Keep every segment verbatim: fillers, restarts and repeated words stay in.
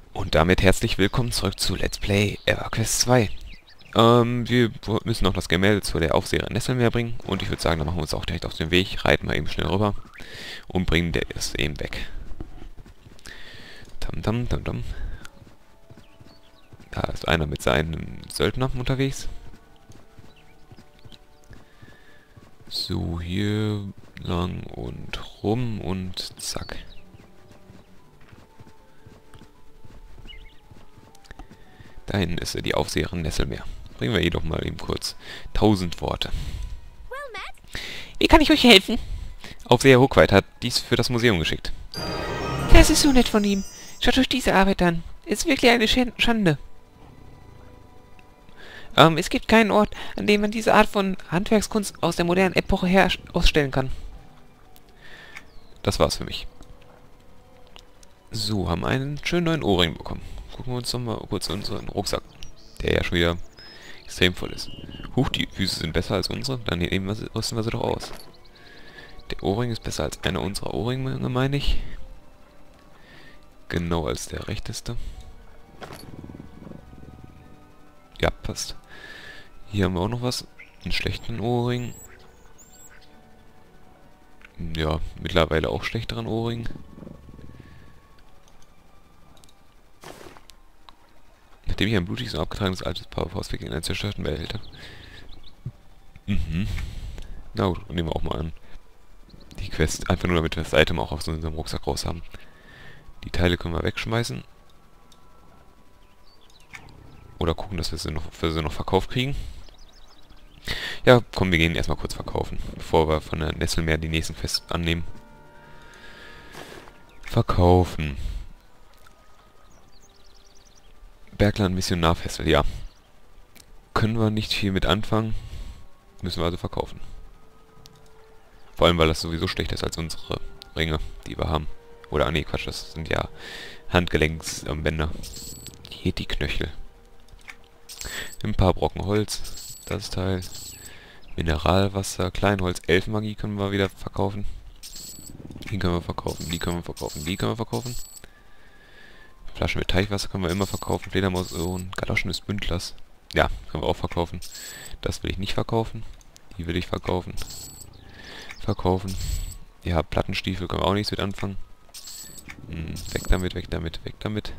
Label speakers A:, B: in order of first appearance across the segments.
A: Und damit herzlich willkommen zurück zu Let's Play EverQuest zwei. Ähm, wir müssen noch das Gemälde zu der Aufseherin Nesselmeer bringen. Und ich würde sagen, dann machen wir uns auch direkt auf den Weg, reiten wir eben schnell rüber und bringen das eben weg. Tam tam tam tam. Da ist einer mit seinem Söldner unterwegs. So, hier lang und rum und zack. Da hinten ist die Aufseherin Nesselmeer. Bringen wir jedoch mal eben kurz tausend Worte. Wie kann ich euch helfen? Aufseher Hookweit hat dies für das Museum geschickt. Das ist so nett von ihm. Schaut euch diese Arbeit an. Ist wirklich eine Sch Schande. Ähm, es gibt keinen Ort, an dem man diese Art von Handwerkskunst aus der modernen Epoche her ausstellen kann. Das war's für mich. So, haben einen schönen neuen Ohrring bekommen. Gucken wir uns noch mal kurz unseren Rucksack, der ja schon wieder extrem voll ist. Huch, die Füße sind besser als unsere, dann nehmen wir sie, rüsten wir sie doch aus. Der Ohrring ist besser als einer unserer Ohrringe, meine ich. Genau als der rechteste. Ja, passt. Hier haben wir auch noch was. Einen schlechten Ohrring. Ja, mittlerweile auch schlechteren Ohrring. Nachdem ich ein blutiges und abgetragenes altes Powerfaustweg in einer zerstörten Welt habe. Mhm. Na gut, nehmen wir auch mal an. Die Quest, einfach nur damit wir das Item auch aus unserem Rucksack raus haben. Die Teile können wir wegschmeißen. Oder gucken, dass wir sie noch, für sie noch verkauft kriegen. Ja, komm, wir gehen erstmal kurz verkaufen, bevor wir von der Nesselmeer die nächsten Quests annehmen. Verkaufen. Bergland Missionarfestel, ja. Können wir nicht viel mit anfangen. Müssen wir also verkaufen. Vor allem, weil das sowieso schlechter ist als unsere Ringe, die wir haben. Oder, ah nee, Quatsch, das sind ja Handgelenksbänder. Hier die Knöchel. Ein paar Brocken Holz. Das Teil. Mineralwasser, Kleinholz, Elfenmagie können wir wieder verkaufen. Die können wir verkaufen, die können wir verkaufen, die können wir verkaufen. Flaschen mit Teichwasser können wir immer verkaufen. Fledermausohren, Galoschen des Bündlers. Ja, können wir auch verkaufen. Das will ich nicht verkaufen. Die will ich verkaufen. Verkaufen. Ja, Plattenstiefel können wir auch nichts mit anfangen. Hm, weg damit, weg damit, weg damit.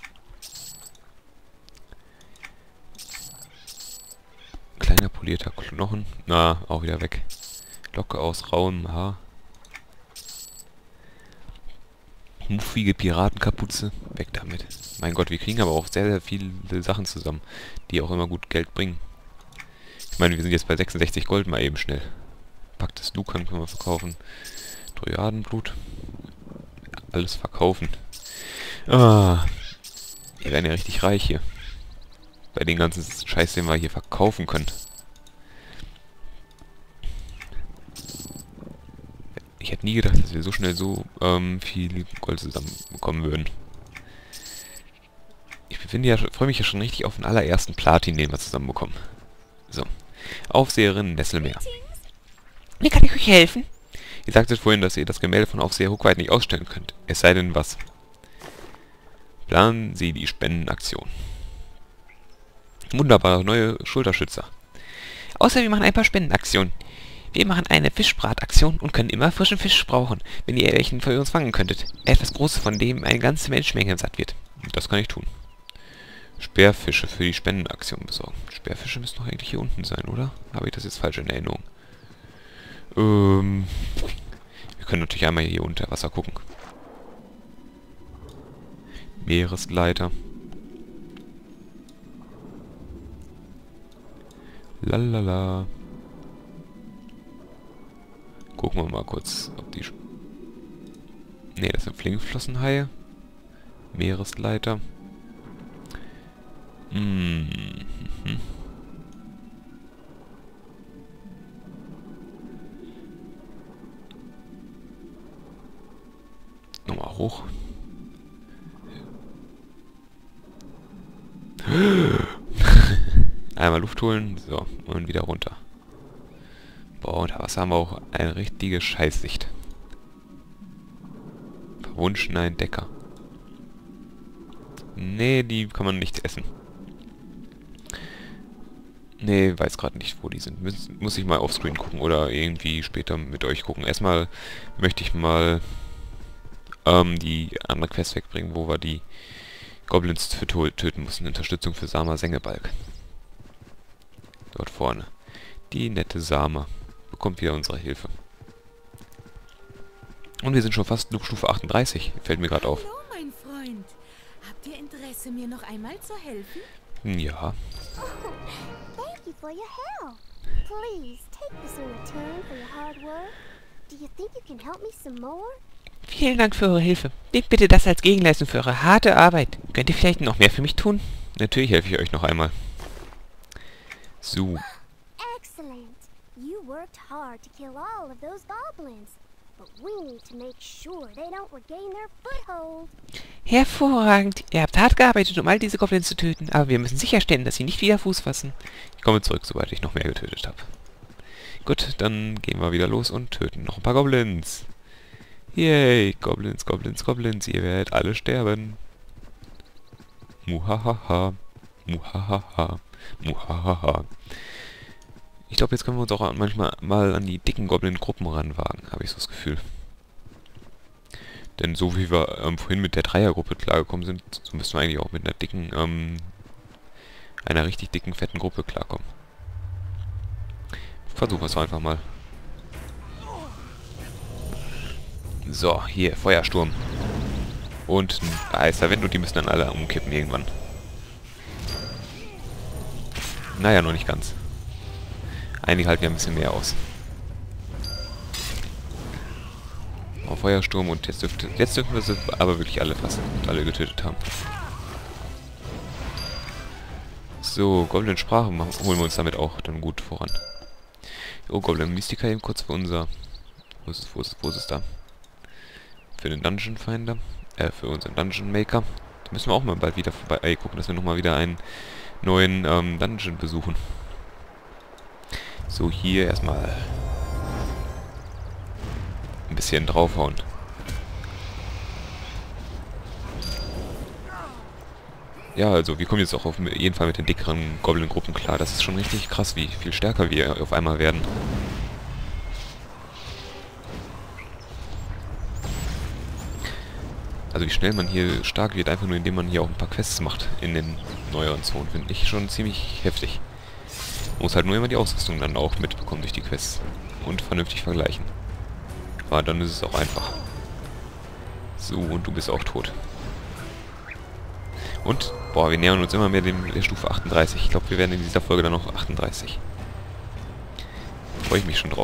A: Kleiner polierter Knochen. Na, auch wieder weg. Locke aus rauem Haar. Muffige Piratenkapuze. Weg damit. Mein Gott, wir kriegen aber auch sehr, sehr viele Sachen zusammen, die auch immer gut Geld bringen. Ich meine, wir sind jetzt bei sechsundsechzig Gold mal eben schnell. Packtes Lukan können wir verkaufen. Trojadenblut. Alles verkaufen. Ah, wir werden ja richtig reich hier. Bei den ganzen Scheiß, den wir hier verkaufen können. Ich hätte nie gedacht, dass wir so schnell so ähm, viel Gold zusammenbekommen würden. Ich finde ja, freue mich ja schon richtig auf den allerersten Platin, den wir zusammenbekommen. So. Aufseherin Nesselmeer. Wie kann ich euch helfen? Ihr sagtet vorhin, dass ihr das Gemälde von Aufseher Hookweit nicht ausstellen könnt. Es sei denn was. Planen Sie die Spendenaktion. Wunderbar, neue Schulterschützer. Außer wir machen ein paar Spendenaktionen. Wir machen eine Fischbrataktion und können immer frischen Fisch brauchen, wenn ihr welchen für uns fangen könntet. Etwas Großes, von dem eine ganze Menschenmenge satt wird. Das kann ich tun. Sperrfische für die Spendenaktion besorgen. Sperrfische müssen doch eigentlich hier unten sein, oder? Habe ich das jetzt falsch in Erinnerung? Ähm... Wir können natürlich einmal hier unter Wasser gucken. Meeresgleiter. Lalala. Gucken wir mal kurz, ob die... Ne, das sind Flingflossenhaie. Meeresgleiter. Mhm. Nochmal hoch. Einmal Luft holen, so, und wieder runter. Boah, unter Wasser haben wir auch eine richtige Scheißsicht. Verwunschener Entdecker. Nee, die kann man nicht essen. Nee, weiß gerade nicht, wo die sind. Muss, muss ich mal offscreen gucken oder irgendwie später mit euch gucken. Erstmal möchte ich mal ähm, die andere Quest wegbringen, wo wir die Goblins für töten mussten. Unterstützung für Sama Sengebalg. Dort vorne. Die nette Sama bekommt wieder unsere Hilfe. Und wir sind schon fast Stufe achtunddreißig. Fällt mir gerade auf.
B: Hallo, mein Freund. Habt ihr Interesse, mir noch einmal zu helfen?
A: Ja.
C: Thank you for your help. Please take this in return for your hard work. Do you think you can help me some more?
D: Vielen Dank für eure Hilfe. Nehmt bitte das als Gegenleistung für eure harte Arbeit. Könnt ihr vielleicht noch mehr für mich tun?
A: Natürlich helfe ich euch noch einmal. So.
C: Excellent. You worked hard to kill all of those goblins. But we need to make sure they don't regain their foothold.
D: Hervorragend. Ihr habt hart gearbeitet, um all diese Goblins zu töten, aber wir müssen sicherstellen, dass sie nicht wieder Fuß fassen.
A: Ich komme zurück, sobald ich noch mehr getötet habe. Gut, dann gehen wir wieder los und töten noch ein paar Goblins. Yay, Goblins, Goblins, Goblins, ihr werdet alle sterben. Muhahaha, muhahaha, muhahaha. Ich glaube, jetzt können wir uns auch manchmal mal an die dicken Goblin-Gruppen ranwagen, habe ich so das Gefühl. Denn so wie wir ähm, vorhin mit der Dreiergruppe klargekommen sind, so müssen wir eigentlich auch mit einer dicken, ähm, einer richtig dicken, fetten Gruppe klarkommen. Versuchen wir es einfach mal. So, hier, Feuersturm. Und ein heißer Wind und die müssen dann alle umkippen irgendwann. Naja, noch nicht ganz. Einige halten ja ein bisschen mehr aus. Oh, Feuersturm und jetzt dürfte, jetzt dürfen wir sie aber wirklich alle fassen und alle getötet haben. So, Goblin-Sprache holen wir uns damit auch dann gut voran. Oh, Goblin-Mystika eben kurz für unser... Wo ist es, wo ist es, wo ist es da? Für den Dungeon-Finder. Äh, für unseren Dungeon-Maker. Da müssen wir auch mal bald wieder vorbei ey, gucken, dass wir nochmal wieder einen neuen ähm, Dungeon besuchen. So, hier erstmal ein bisschen draufhauen. Ja, also wir kommen jetzt auch auf jeden Fall mit den dickeren Goblin-Gruppen klar. Das ist schon richtig krass, wie viel stärker wir auf einmal werden. Also wie schnell man hier stark wird, einfach nur indem man hier auch ein paar Quests macht in den neueren Zonen, finde ich schon ziemlich heftig. Man muss halt nur immer die Ausrüstung dann auch mitbekommen durch die Quests und vernünftig vergleichen. Aber dann ist es auch einfach. So, und du bist auch tot. Und, boah, wir nähern uns immer mehr dem, der Stufe achtunddreißig. Ich glaube, wir werden in dieser Folge dann noch achtunddreißig. Freue ich mich schon drauf.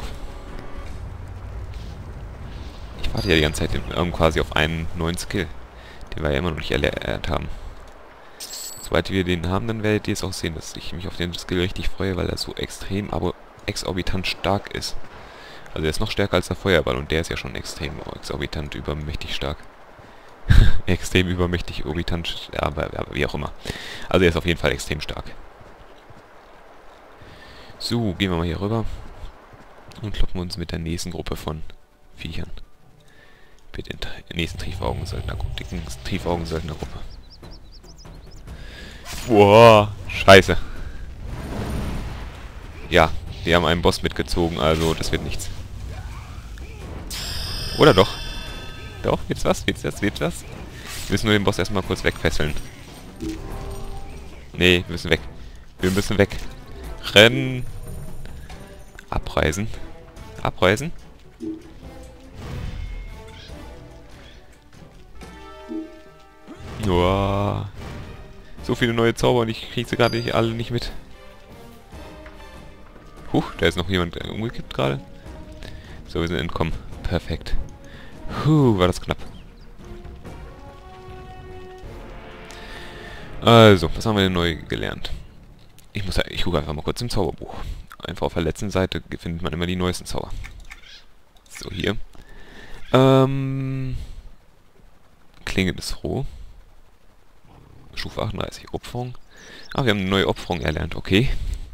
A: Ich warte ja die ganze Zeit ähm, quasi auf einen neuen Skill, den wir ja immer noch nicht erlernt haben. Sobald wir den haben, dann werdet ihr es auch sehen, dass ich mich auf den Skill richtig freue, weil er so extrem, aber exorbitant stark ist. Also er ist noch stärker als der Feuerball und der ist ja schon extrem exorbitant übermächtig stark. Extrem übermächtig, orbitant, ja, aber, aber wie auch immer. Also er ist auf jeden Fall extrem stark. So, gehen wir mal hier rüber und kloppen uns mit der nächsten Gruppe von Viechern. Mit den nächsten Triefaugen-Söldner-Gruppe. Dicken Triefaugen-Söldner-Gruppe. Boah, scheiße. Ja, wir haben einen Boss mitgezogen, also das wird nichts. Oder doch? Doch, wird's was? Wird's das? Wird's was? Wir müssen nur den Boss erstmal kurz wegfesseln. Nee, wir müssen weg. Wir müssen weg. Rennen. Abreisen. Abreisen. Uah. So viele neue Zauber und ich kriege sie gerade nicht, alle nicht mit. Huch, da ist noch jemand umgekippt gerade. So, wir sind entkommen. Perfekt. Puh, war das knapp. Also, was haben wir denn neu gelernt? Ich muss, ich gucke einfach mal kurz im Zauberbuch. Einfach auf der letzten Seite findet man immer die neuesten Zauber. So, hier. Ähm... Klinge des Roh. Stufe achtunddreißig. Opferung. Ah, wir haben eine neue Opferung erlernt. Okay.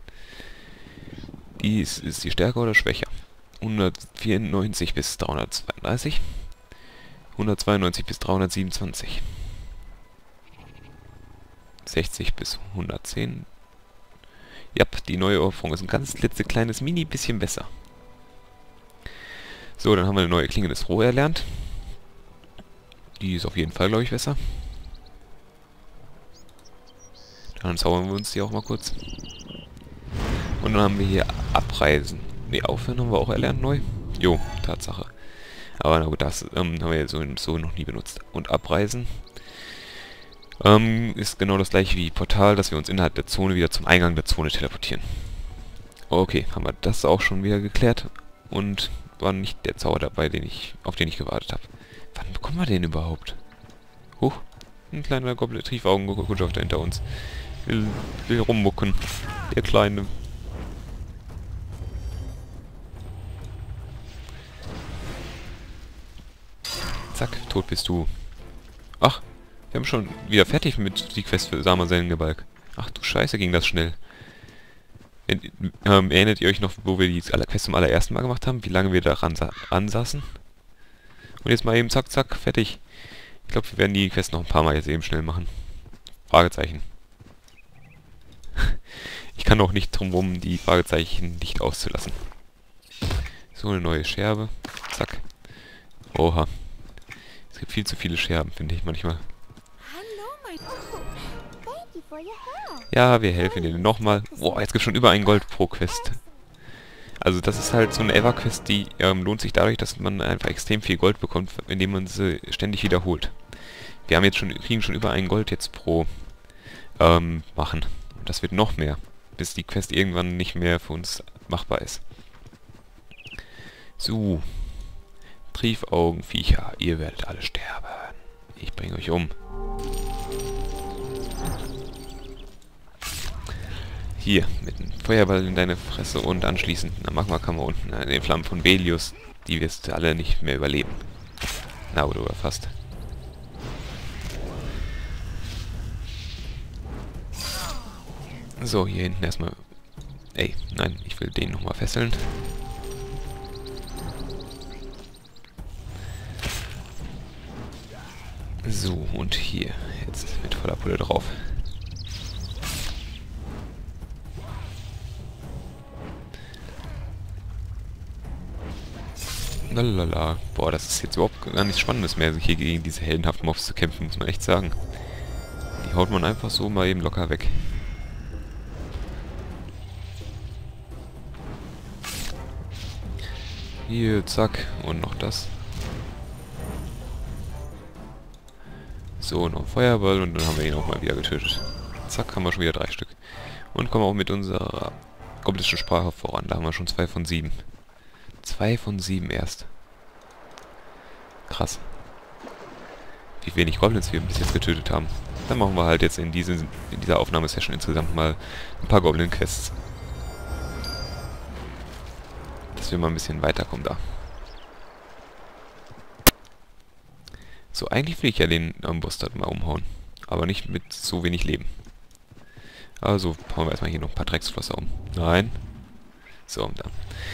A: Die ist, ist die stärker oder schwächer? hundertvierundneunzig bis dreihundertzweiunddreißig. hundertzweiundneunzig bis dreihundertsiebenundzwanzig. sechzig bis hundertzehn. Ja, die neue Ohrfeige ist ein ganz klitzekleines Mini bisschen besser. So, dann haben wir eine neue Klinge des Roh erlernt. Die ist auf jeden Fall, glaube ich, besser. Dann zaubern wir uns die auch mal kurz. Und dann haben wir hier Abreisen. Ne, Aufhören haben wir auch erlernt neu. Jo, Tatsache. Aber na gut, das ähm, haben wir jetzt so, so noch nie benutzt. Und Abreisen ähm, ist genau das gleiche wie Portal, dass wir uns innerhalb der Zone wieder zum Eingang der Zone teleportieren. Okay, haben wir das auch schon wieder geklärt. Und war nicht der Zauber dabei, den ich, auf den ich gewartet habe. Wann bekommen wir den überhaupt? Huch, ein kleiner Goblin, Triefaugenkutscher hinter uns. Will, will rummucken. Der Kleine. Zack, tot bist du. Ach, wir haben schon wieder fertig mit die Quest für Samasellengebalg. Ach du Scheiße, ging das schnell. Ähm, erinnert ihr euch noch, wo wir die Quest zum allerersten Mal gemacht haben? Wie lange wir da ran, ran saßen? Und jetzt mal eben zack, zack, fertig. Ich glaube, wir werden die Quest noch ein paar Mal jetzt eben schnell machen. Fragezeichen. Ich kann auch nicht drum rum, die Fragezeichen nicht auszulassen. So, eine neue Scherbe. Zack. Oha. Es gibt viel zu viele Scherben, finde ich manchmal.
B: Hallo, mein...
C: Thank you for your help.
A: Ja, wir helfen dir nochmal. Boah, jetzt gibt es schon über ein Gold pro Quest. Also das ist halt so eine Ever-Quest, die ähm, lohnt sich dadurch, dass man einfach extrem viel Gold bekommt, indem man sie ständig wiederholt. Wir haben jetzt schon, kriegen schon über ein Gold jetzt pro ähm, machen. Und das wird noch mehr, bis die Quest irgendwann nicht mehr für uns machbar ist. So. Triefaugenviecher, ihr werdet alle sterben. Ich bringe euch um. Hier, mit einem Feuerball in deine Fresse und anschließend eine Magmakammer unten an den Flammen von Belius. Die wirst du alle nicht mehr überleben. Na, oder, oder fast. So, hier hinten erstmal... Ey, nein, ich will den nochmal fesseln. So, und hier, jetzt mit voller Pulle drauf. Lalala. Boah, das ist jetzt überhaupt gar nichts Spannendes mehr, hier gegen diese heldenhaften Mobs zu kämpfen, muss man echt sagen. Die haut man einfach so mal eben locker weg. Hier, zack, und noch das. So, noch ein Feuerball und dann haben wir ihn auch mal wieder getötet. Zack, haben wir schon wieder drei Stück. Und kommen auch mit unserer goblinischen Sprache voran. Da haben wir schon zwei von sieben. Zwei von sieben erst. Krass. Wie wenig Goblins wir bis jetzt getötet haben. Dann machen wir halt jetzt in, diese, in dieser Aufnahmesession insgesamt mal ein paar Goblin-Quests. Dass wir mal ein bisschen weiterkommen da. So, eigentlich will ich ja den ähm, Bustard mal umhauen. Aber nicht mit so wenig Leben. Also hauen wir erstmal hier noch ein paar Drecksflosser um. Nein. So, und da.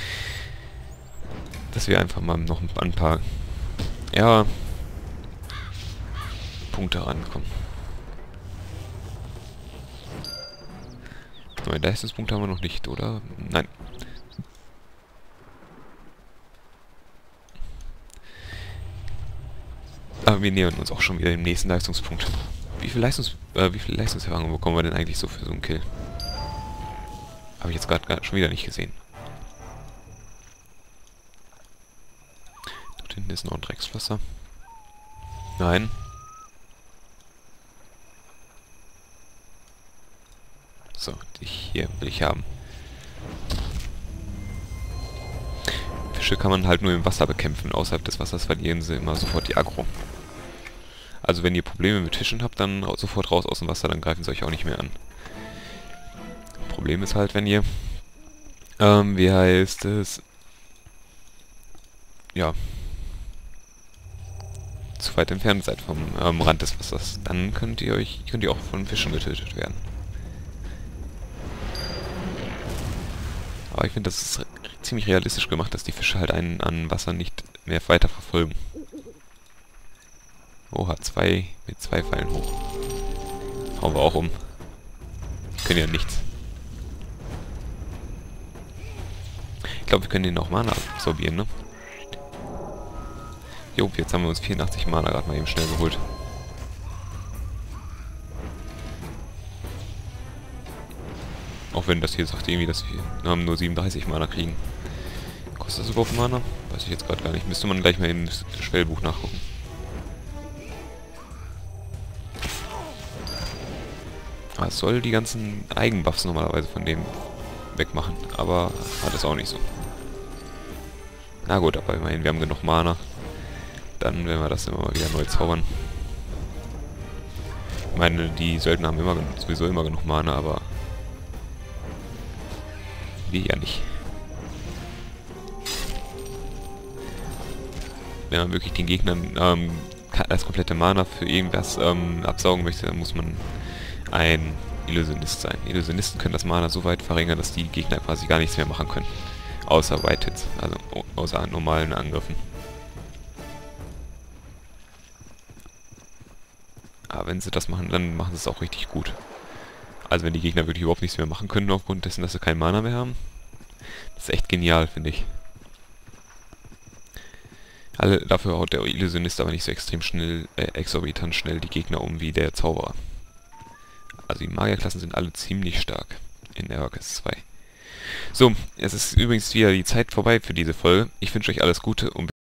A: Dass wir einfach mal noch ein paar... Ja... Punkte rankommen. Nein, Leistungspunkte haben wir noch nicht, oder? Nein. Aber wir nähern uns auch schon wieder dem nächsten Leistungspunkt. Wie viel Leistungs... Äh, wie viel Leistungserfahrung bekommen wir denn eigentlich so für so einen Kill? Habe ich jetzt gerade schon wieder nicht gesehen. Dort hinten ist noch ein Drecksflosser. Nein. So, dich hier will ich haben. Fische kann man halt nur im Wasser bekämpfen. Außerhalb des Wassers verlieren sie immer sofort die Aggro. Also wenn ihr Probleme mit Fischen habt, dann sofort raus aus dem Wasser, dann greifen sie euch auch nicht mehr an. Problem ist halt, wenn ihr, ähm, wie heißt es, ja, zu weit entfernt seid vom ähm, Rand des Wassers, dann könnt ihr euch, könnt ihr auch von Fischen getötet werden. Aber ich finde, das ist ziemlich realistisch gemacht, dass die Fische halt einen an Wasser nicht mehr weiter verfolgen. Oha, zwei mit zwei Pfeilen hoch. Hauen wir auch um. können ja nichts. Ich glaube, wir können den auch Mana absorbieren, ne? Jo, jetzt haben wir uns vierundachtzig Mana gerade mal eben schnell geholt. Auch wenn das hier sagt irgendwie, dass wir haben nur siebenunddreißig Mana kriegen. Kostet das überhaupt Mana? Weiß ich jetzt gerade gar nicht. Müsste man gleich mal im Spellbuch nachgucken. Ah, es soll die ganzen Eigenbuffs normalerweise von dem wegmachen, aber hat es auch nicht so. Na gut, aber immerhin, wir haben genug Mana. Dann werden wir das immer mal wieder neu zaubern. Ich meine, die Söldner haben immer sowieso immer genug Mana, aber wir ja nicht. Wenn man wirklich den Gegnern ähm, das komplette Mana für irgendwas ähm, absaugen möchte, dann muss man ein Illusionist sein. Illusionisten können das Mana so weit verringern, dass die Gegner quasi gar nichts mehr machen können. Außer White Hits, also außer normalen Angriffen. Aber wenn sie das machen, dann machen sie es auch richtig gut. Also wenn die Gegner wirklich überhaupt nichts mehr machen können, aufgrund dessen, dass sie kein Mana mehr haben. Das ist echt genial, finde ich. Alle, dafür haut der Illusionist aber nicht so extrem schnell, äh, exorbitant schnell die Gegner um wie der Zauberer. Also die Magierklassen sind alle ziemlich stark in EverQuest zwei. So, es ist übrigens wieder die Zeit vorbei für diese Folge. Ich wünsche euch alles Gute und